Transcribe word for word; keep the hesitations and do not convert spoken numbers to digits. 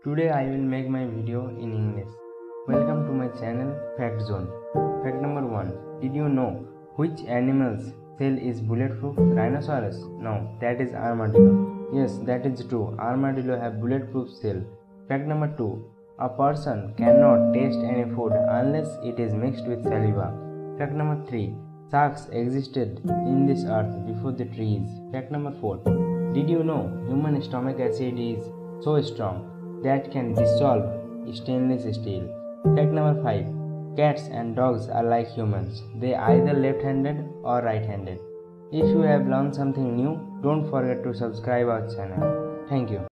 Today I will make my video in English. Welcome to my channel Fact Zone. Fact number one. Did you know which animal's shell is bulletproof? Rhinoceros? No, that is armadillo. Yes, that is true. Armadillo have bulletproof shell. Fact number two. A person cannot taste any food unless it is mixed with saliva. Fact number three. Sharks existed in this earth before the trees. Fact number four. Did you know human stomach acid is so strong that can dissolve stainless steel? Fact number five. Cats and dogs are like humans. They are either left-handed or right-handed. If you have learned something new, don't forget to subscribe our channel. Thank you.